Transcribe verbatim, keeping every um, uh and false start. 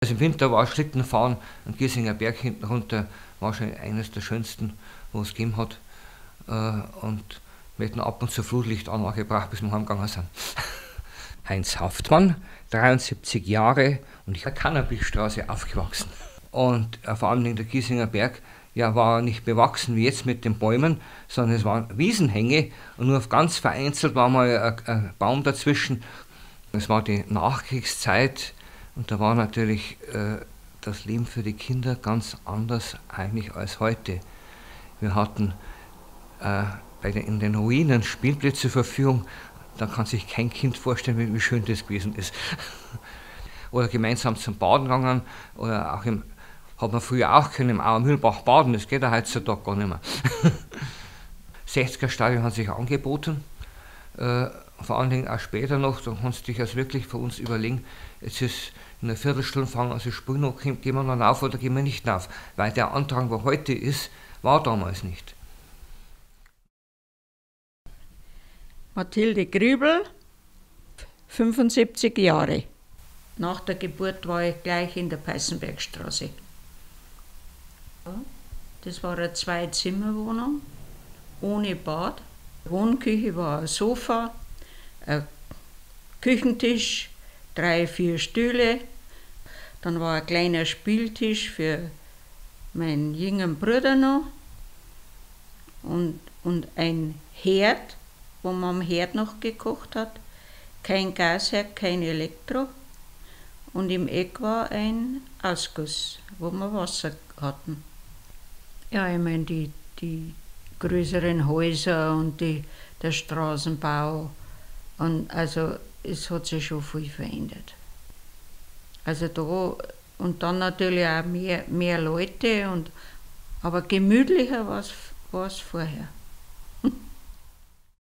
Also im Winter war Schlittenfahren am Giesinger Berg hinten runter wahrscheinlich eines der schönsten, wo es gegeben hat. Und wir hätten ab und zu Flutlichtanlage gebraucht, bis wir heimgegangen sind. Heinz Haftmann, dreiundsiebzig Jahre, und ich bin in der Cannabisstraße aufgewachsen. Und vor allem der Giesinger Berg ja, war nicht bewachsen wie jetzt mit den Bäumen, sondern es waren Wiesenhänge und nur ganz vereinzelt war mal ein, ein Baum dazwischen. Es war die Nachkriegszeit und da war natürlich äh, das Leben für die Kinder ganz anders eigentlich als heute. Wir hatten äh, bei den, in den Ruinen Spielplätze zur Verfügung, da kann sich kein Kind vorstellen, wie, wie schön das gewesen ist. Oder gemeinsam zum Baden gegangen, oder auch im, hat man früher auch können im Auermühlbach baden, das geht ja heutzutage gar nicht mehr. sechziger Stadion hat sich angeboten, äh, vor allen Dingen auch später noch, da kannst du dich also wirklich für uns überlegen, jetzt ist in einer Viertelstunde fangen also Sprung noch, gehen wir dann auf oder gehen wir nicht auf, weil der Antrag, der heute ist, war damals nicht. Mathilde Griebel, fünfundsiebzig Jahre. Nach der Geburt war ich gleich in der Peißenbergstraße. Das war eine Zwei-Zimmer-Wohnung, ohne Bad. Wohnküche war ein Sofa, ein Küchentisch, drei, vier Stühle. Dann war ein kleiner Spieltisch für meinen jüngeren Bruder noch und, und ein Herd, wo man am Herd noch gekocht hat. Kein Gasherd, kein Elektro. Und im Eck war ein Ausguss, wo wir Wasser hatten. Ja, ich meine, die, die größeren Häuser und die, der Straßenbau, und also es hat sich schon viel verändert. Also da, und dann natürlich auch mehr, mehr Leute, und, aber gemütlicher war es vorher.